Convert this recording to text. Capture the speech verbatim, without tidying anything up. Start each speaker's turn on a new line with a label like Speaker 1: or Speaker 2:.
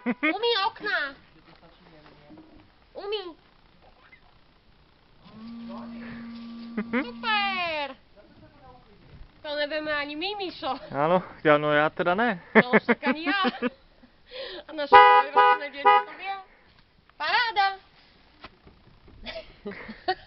Speaker 1: Umí okna. Umí. Super. To nevieme ani my, Mišo.
Speaker 2: Áno, ja, no ja teda ne.
Speaker 1: No však ani ja. A naše trojročné dieťa to vie. Paráda.